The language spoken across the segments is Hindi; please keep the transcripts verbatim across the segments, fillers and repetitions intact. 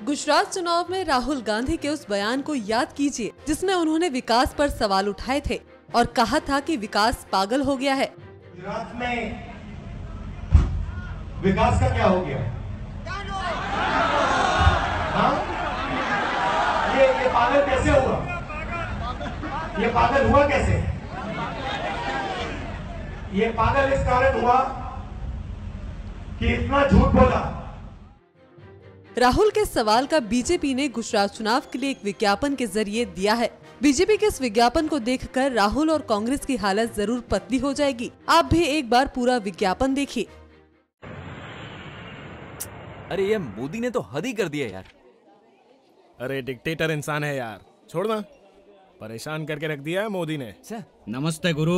गुजरात चुनाव में राहुल गांधी के उस बयान को याद कीजिए जिसमें उन्होंने विकास पर सवाल उठाए थे और कहा था कि विकास पागल हो गया है। गुजरात में विकास का क्या हो गया? हाँ? ये ये पागल कैसे हुआ? ये पागल हुआ कैसे? ये पागल इस कारण हुआ कि इतना झूठ बोला। राहुल के सवाल का बीजेपी ने गुजरात चुनाव के लिए एक विज्ञापन के जरिए दिया है। बीजेपी के इस विज्ञापन को देखकर राहुल और कांग्रेस की हालत जरूर पतली हो जाएगी। आप भी एक बार पूरा विज्ञापन देखिए। अरे ये मोदी ने तो हद ही कर दिया यार। अरे डिक्टेटर इंसान है यार, छोड़ना। परेशान करके रख दिया है मोदी ने। नमस्ते गुरु।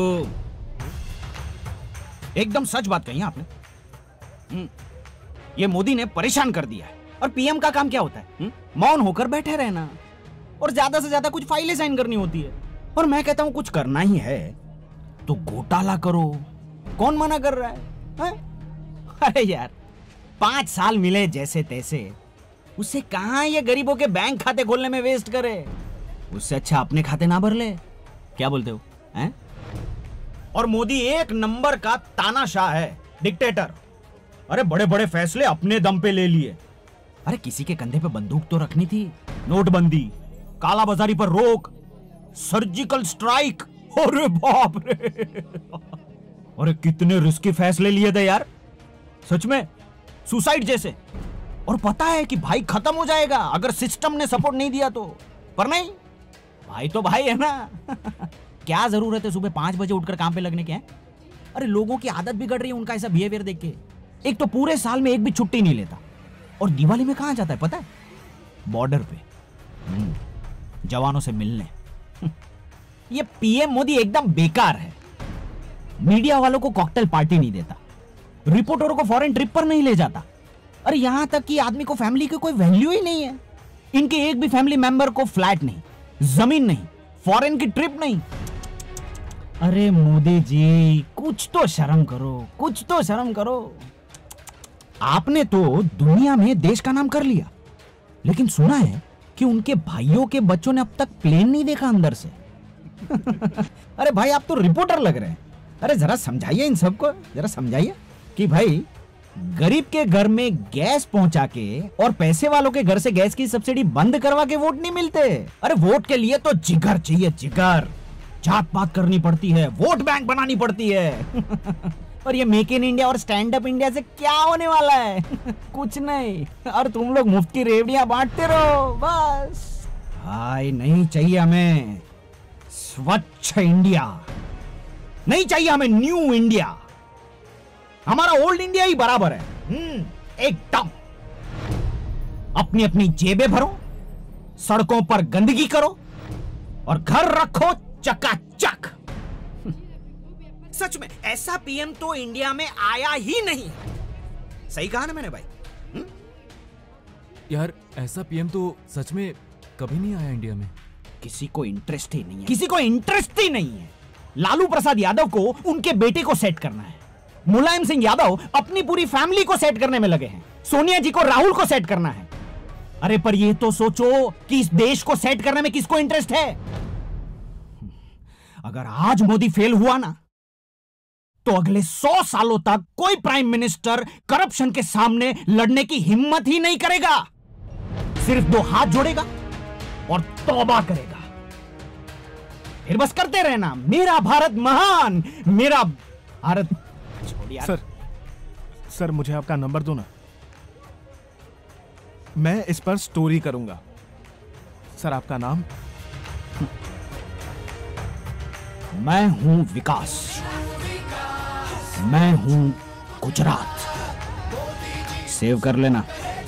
एकदम सच बात कही आपने। ये मोदी ने परेशान कर दिया है। और पीएम का काम क्या होता है? मौन होकर बैठे रहना और ज्यादा से ज्यादा कुछ फाइलें साइन करनी होती है। और मैं कहता हूं कुछ करना ही है तो घोटाला करो। कौन मना कर रहा है, है? अरे यार पांच साल मिले जैसे तैसे, उससे कहां ये गरीबों के बैंक खाते खोलने में वेस्ट करे। उससे अच्छा अपने खाते ना भर ले। क्या बोलते हो, हैं? और मोदी एक नंबर का तानाशाह है, डिक्टेटर। अरे बड़े बड़े फैसले अपने दम पे ले लिए। अरे किसी के कंधे पे बंदूक तो रखनी थी। नोटबंदी, काला बाजारी पर रोक, सर्जिकल स्ट्राइक। अरे बाप रे, अरे कितने रिस्की फैसले लिए थे यार, सच में सुसाइड जैसे। और पता है कि भाई खत्म हो जाएगा अगर सिस्टम ने सपोर्ट नहीं दिया तो। पर नहीं, भाई तो भाई है ना। क्या जरूरत है सुबह पांच बजे उठकर काम पे लगने के? हैं? अरे लोगों की आदत बिगड़ रही है उनका ऐसा बिहेवियर देख के। एक तो पूरे साल में एक भी छुट्टी नहीं लेता और दिवाली में कहां जाता है पता है? बॉर्डर पे जवानों से मिलने। ये पीएम मोदी एकदम बेकार है। मीडिया वालों को कॉकटेल पार्टी नहीं देता, रिपोर्टरों को फॉरेन ट्रिप पर नहीं ले जाता। अरे यहां तक कि आदमी को फैमिली की कोई वैल्यू ही नहीं है। इनके एक भी फैमिली मेंबर को फ्लैट नहीं, जमीन नहीं, फॉरेन की ट्रिप नहीं। अरे मोदी जी कुछ तो शर्म करो, कुछ तो शर्म करो। आपने तो दुनिया में देश का नाम कर लिया, लेकिन सुना है कि उनके भाइयों के बच्चों ने अब तक प्लेन नहीं देखा अंदर से। अरे भाई आप तो रिपोर्टर लग रहे हैं। अरे जरा समझाइए इन सबको, जरा समझाइए कि भाई गरीब के घर में गैस पहुंचा के और पैसे वालों के घर से गैस की सब्सिडी बंद करवा के वोट नहीं मिलते। अरे वोट के लिए तो जिगर चाहिए, जिगर। जात पात करनी पड़ती है, वोट बैंक बनानी पड़ती है। और ये मेक इन इंडिया और स्टैंड अप इंडिया से क्या होने वाला है? कुछ नहीं। और तुम लोग मुफ्त की रेवड़ियां बांटते रहो बस। हाय नहीं चाहिए हमें स्वच्छ इंडिया, नहीं चाहिए हमें न्यू इंडिया। हमारा ओल्ड इंडिया ही बराबर है एकदम। अपनी अपनी जेबें भरो, सड़कों पर गंदगी करो और घर रखो चकाचक। सच में ऐसा पीएम तो इंडिया में आया ही नहीं। सही कहा ना मैंने भाई? हुँ? यार ऐसा पीएम तो सच में कभी नहीं आया इंडिया में। किसी को इंटरेस्ट ही नहीं है, किसी को इंटरेस्ट ही नहीं है। लालू प्रसाद यादव को उनके बेटे को सेट करना है, मुलायम सिंह यादव अपनी पूरी फैमिली को सेट करने में लगे हैं, सोनिया जी को राहुल को सेट करना है। अरे पर ये तो सोचो कि इस देश को सेट करने में किसको इंटरेस्ट है? अगर आज मोदी फेल हुआ ना तो अगले सौ सालों तक कोई प्राइम मिनिस्टर करप्शन के सामने लड़ने की हिम्मत ही नहीं करेगा। सिर्फ दो हाथ जोड़ेगा और तौबा करेगा। फिर बस करते रहना, मेरा भारत महान, मेरा भारत। छोड़िए सर, सर मुझे आपका नंबर दो ना, मैं इस पर स्टोरी करूंगा। सर आपका नाम? मैं हूं विकास, मैं हूं गुजरात। सेव कर लेना।